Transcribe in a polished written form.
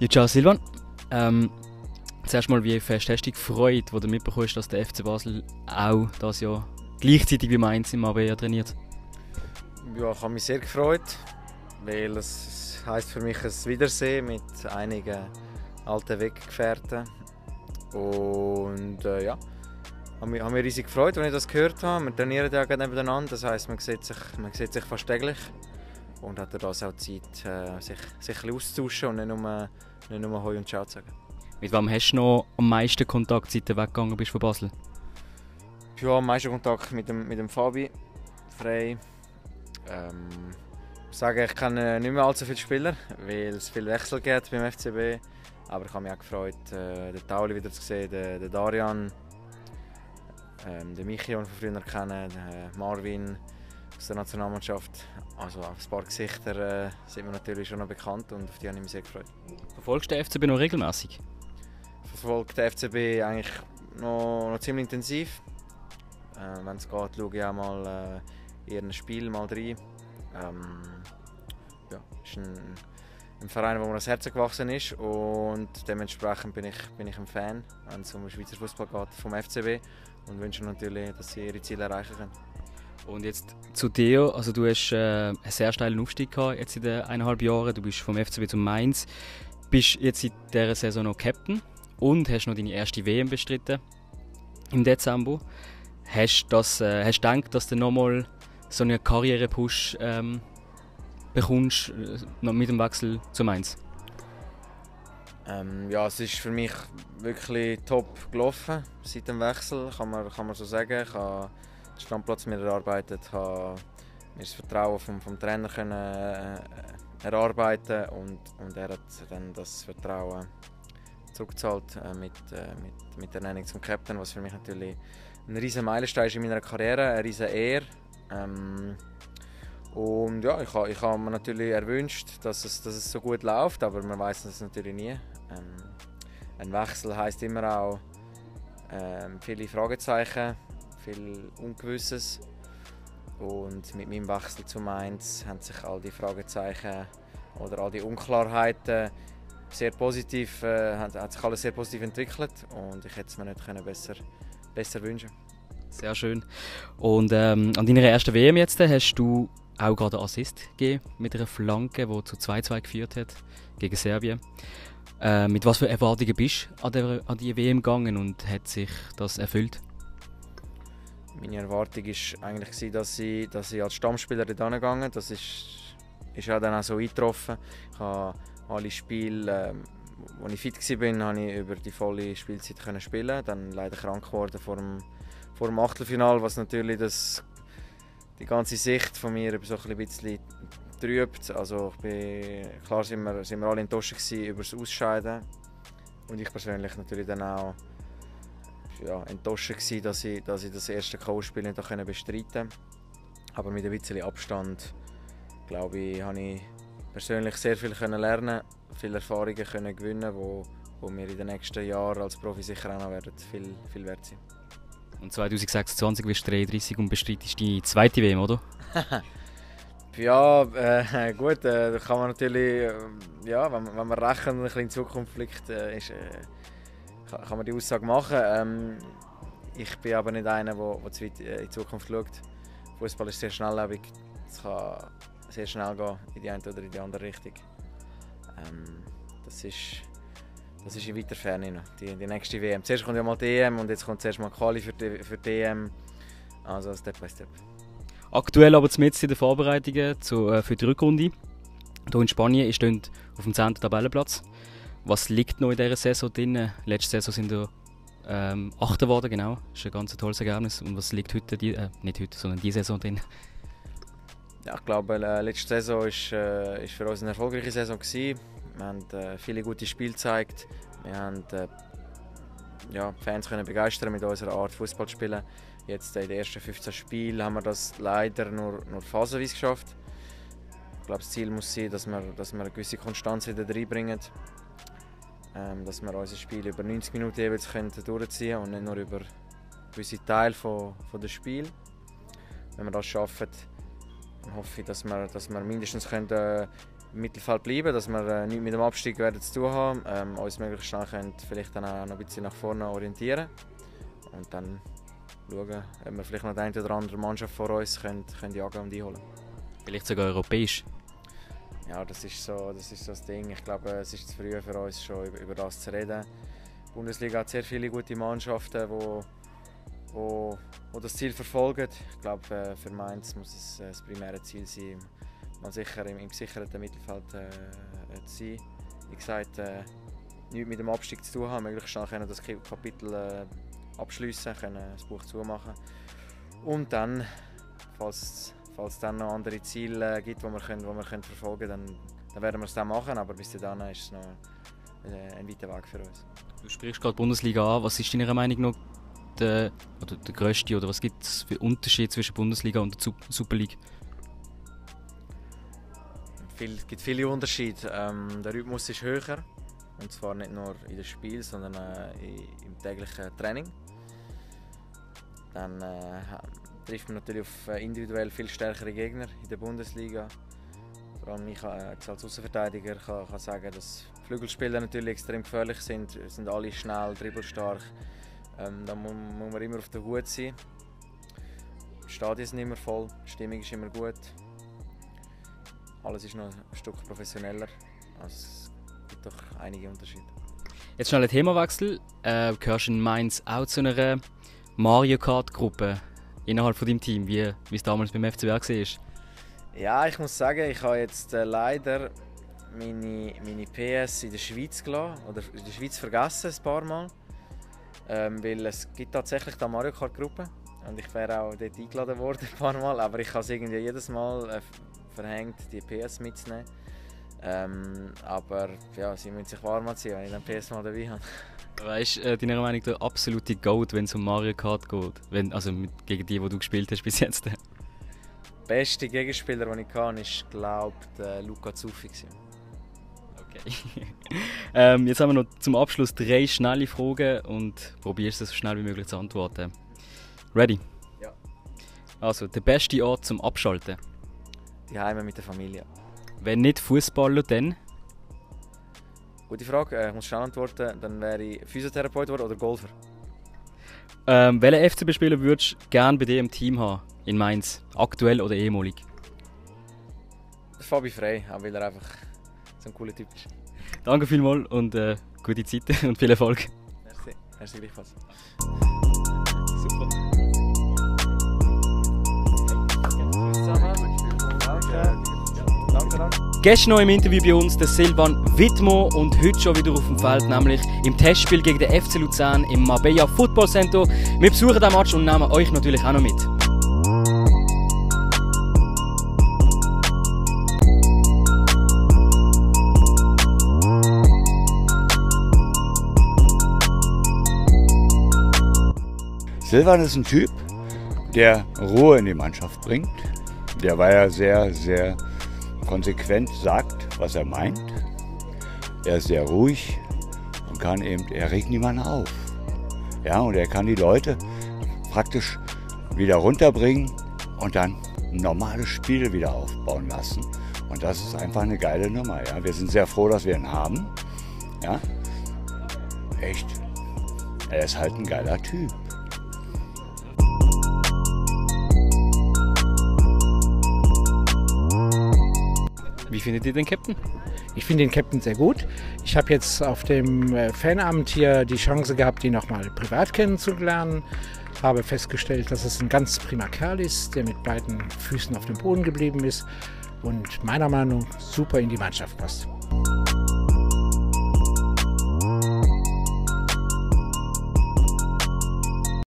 Ja, ciao Silvan. Zuerst mal, wie fest hast du dich gefreut, als du mitbekommst, dass der FC Basel auch dieses Jahr gleichzeitig wie Mainz im ABA trainiert? Ja, ich habe mich sehr gefreut, weil es heisst für mich ein Wiedersehen mit einigen alten Weggefährten. Und ja, habe mich riesig gefreut, als ich das gehört habe. Wir trainieren ja gerade nebeneinander, das heisst, man sieht sich fast täglich. Und hat das auch Zeit, sich ein bisschen auszutauschen und nicht nur Hoi und Ciao zu sagen. Mit wem hast du noch am meisten Kontakt, seit du weggegangen bist von Basel? Ja, am meisten Kontakt mit dem Fabi Frey. Ich sage, ich kenne nicht mehr allzu viele Spieler, weil es viel Wechsel gibt beim FCB. Aber ich habe mich auch gefreut, den Tauli wieder zu sehen, den Darian, den Michi, den wir früher kennen, den Marvin aus der Nationalmannschaft. Also auf ein paar Gesichter sind wir natürlich schon noch bekannt und auf die habe ich mich sehr gefreut. Verfolgst du den FCB noch regelmäßig? Ich verfolge den FCB eigentlich noch ziemlich intensiv. Wenn es geht, schaue ich auch mal eher ein Spiel mal rein. Ja, ist ein Verein, wo mir das Herz gewachsen ist und dementsprechend bin ich ein Fan, wenn es um den Schweizer Fußball geht, vom FCB und wünsche natürlich, dass sie ihre Ziele erreichen können. Und jetzt zu dir, also du hast einen sehr steilen Aufstieg gehabt jetzt in den 1,5 Jahren. Du bist vom FCB zum Mainz, bist jetzt in dieser Saison noch Captain und hast noch deine erste WM bestritten im Dezember. Hast du gedacht, dass du nochmal so einen Karriere-Push bekommst noch mit dem Wechsel zu Mainz? Ja, es ist für mich wirklich top gelaufen seit dem Wechsel, kann man so sagen. Ich habe den Stammplatz mir erarbeitet, habe mir das Vertrauen vom Trainer erarbeiten und er hat dann das Vertrauen zurückgezahlt mit der Ernennung zum Captain, was für mich natürlich ein riesen Meilenstein ist in meiner Karriere, eine riesen Ehre. Und ja, ich habe mir natürlich erwünscht, dass es so gut läuft, aber man weiß es natürlich nie. Ein Wechsel heisst immer auch viele Fragezeichen, viel Ungewisses. Und mit meinem Wechsel zu Mainz haben sich all die Fragezeichen oder all die Unklarheiten sehr positiv, hat sich alles sehr positiv entwickelt und ich hätte es mir nicht besser wünschen. Sehr schön. Und an deiner ersten WM jetzt hast du auch gerade einen Assist gegeben mit einer Flanke, die zu 2:2 geführt hat gegen Serbien. Mit was für Erwartungen bist du an die WM gegangen und hat sich das erfüllt? Meine Erwartung war eigentlich, dass ich als Stammspieler dort hingegangen bin. Das ist auch dann auch so eingetroffen. Ich habe alle Spiele, als ich fit war, ich über die volle Spielzeit spielen. Dann leider krank geworden vor dem Achtelfinale, was natürlich die ganze Sicht von mir so ein bisschen trübt. Also klar sind wir alle enttäuscht über das Ausscheiden. Und ich persönlich natürlich dann auch enttäuscht gewesen, dass ich das erste K.O.-Spiel nicht bestreiten konnte. Aber mit ein bisschen Abstand, glaube ich, habe ich persönlich sehr viel lernen, viele Erfahrungen gewinnen, die mir in den nächsten Jahren als Profi sicher auch noch werden viel wert sein. Und 2026 wirst du 33 und bestreitest die zweite WM, oder? Ja, gut, da kann man natürlich, wenn man rechnet und ein bisschen in die Zukunft blickt, kann man die Aussage machen. Ich bin aber nicht einer, der zu weit in die Zukunft schaut. Fußball ist sehr schnelllebig. Es kann sehr schnell gehen in die eine oder in die andere Richtung. Das ist in weiter Ferne noch, die nächste WM. Zuerst kommt ja mal die EM und jetzt kommt zuerst mal Quali für die EM. Also Step by Step. Aktuell aber zumindest in den Vorbereitungen für die Rückrunde. Hier in Spanien ist auf dem 10. Tabellenplatz. Was liegt noch in dieser Saison drin? Letzte Saison sind wir 8. geworden, genau. Das ist ein ganz tolles Ergebnis. Und was liegt heute, nicht heute, sondern diese Saison drin? Ja, ich glaube, letzte Saison war für uns eine erfolgreiche Saison gewesen. Wir haben viele gute Spiele gezeigt. Wir haben die Fans können begeistern mit unserer Art Fußball zu spielen. Jetzt in den ersten 15 Spielen haben wir das leider nur phasenweise geschafft. Ich glaube, das Ziel muss sein, dass wir eine gewisse Konstanz wieder reinbringen. Dass wir unser Spiel über 90 Minuten jeweils durchziehen können und nicht nur über gewisse Teile des Spiels. Wenn wir das schaffen, dann hoffe ich, dass wir mindestens im Mittelfeld bleiben, dass wir nichts mit dem Abstieg werden zu tun haben, uns möglichst schnell können vielleicht dann auch noch ein bisschen nach vorne orientieren und dann schauen, ob wir vielleicht noch die eine oder andere Mannschaft vor uns können jagen und einholen. Vielleicht sogar europäisch? Ja, das ist so das Ding. Ich glaube, es ist zu früh für uns schon über das zu reden. Die Bundesliga hat sehr viele gute Mannschaften, die das Ziel verfolgen. Ich glaube, für Mainz muss es das primäre Ziel sein, mal sicher im gesicherten Mittelfeld zu sein. Wie gesagt, nichts mit dem Abstieg zu tun haben, möglichst schnell können das Kapitel abschliessen, können das Buch zumachen. Und dann, falls es dann noch andere Ziele gibt, die wir verfolgen können, dann werden wir es dann machen. Aber bis dahin ist es noch ein weiter Weg für uns. Du sprichst gerade die Bundesliga an. Was ist deiner Meinung nach der grösste, oder was gibt es für Unterschiede zwischen Bundesliga und der Super League? Es gibt viele Unterschiede. Der Rhythmus ist höher. Und zwar nicht nur in den Spielen, sondern im täglichen Training. Dann trifft man natürlich auf individuell viel stärkere Gegner in der Bundesliga. Vor allem ich als Außenverteidiger kann sagen, dass Flügelspieler natürlich extrem gefährlich sind. Sind alle schnell, dribbelstark. Da muss man immer auf der Hut sein. Die Stadien sind immer voll, die Stimmung ist immer gut. Alles ist noch ein Stück professioneller. Also es gibt doch einige Unterschiede. Jetzt schnell ein Themawechsel. Gehörst du in Mainz auch zu einer Mario Kart-Gruppe innerhalb von deinem Team, wie es damals beim FCB war? Ja, ich muss sagen, ich habe jetzt leider meine PS in der Schweiz gelassen, oder in der Schweiz vergessen ein paar Mal. Weil es gibt tatsächlich die Mario Kart Gruppe und ich wäre auch dort eingeladen worden ein paar Mal, aber ich habe es irgendwie jedes Mal verhängt, die PS mitzunehmen. Aber ja, sie müssen sich warm anziehen, wenn ich dann PS mal dabei habe. Weißt du, deiner Meinung nach der absolute Goat, wenn es um Mario Kart geht? Gegen die du gespielt hast bis jetzt? Der beste Gegenspieler, den ich hatte, war, glaube ich, Luca Zuffi. Okay. Jetzt haben wir noch zum Abschluss 3 schnelle Fragen und probierst es so schnell wie möglich zu antworten. Ready? Ja. Also, der beste Ort zum Abschalten? Die Heime mit der Familie. Wenn nicht Fußballer, dann? Gute Frage, ich muss schnell antworten. Dann wäre ich Physiotherapeut oder Golfer. Welchen FCB-Spieler würdest du gerne bei dir im Team haben? In Mainz? Aktuell oder ehemalig? Fabi Frey, auch weil er einfach so ein cooler Typ ist. Danke vielmals und gute Zeit und viel Erfolg. Merci gleichfalls. Super. Danke. Gestern noch im Interview bei uns der Silvan Wittmo und heute schon wieder auf dem Feld, nämlich im Testspiel gegen den FC Luzern im Marbella Football Center. Wir besuchen den Match und nehmen euch natürlich auch noch mit. Silvan ist ein Typ, der Ruhe in die Mannschaft bringt. Der war ja sehr, sehr konsequent, sagt, was er meint. Er ist sehr ruhig und er regt niemanden auf. Ja, und er kann die Leute praktisch wieder runterbringen und dann ein normales Spiel wieder aufbauen lassen. Und das ist einfach eine geile Nummer. Ja. Wir sind sehr froh, dass wir ihn haben. Ja. Echt. Er ist halt ein geiler Typ. Wie findet ihr den Captain? Ich finde den Captain sehr gut. Ich habe jetzt auf dem Fanabend hier die Chance gehabt, ihn nochmal privat kennenzulernen. Habe festgestellt, dass es ein ganz prima Kerl ist, der mit beiden Füßen auf dem Boden geblieben ist und meiner Meinung nach super in die Mannschaft passt.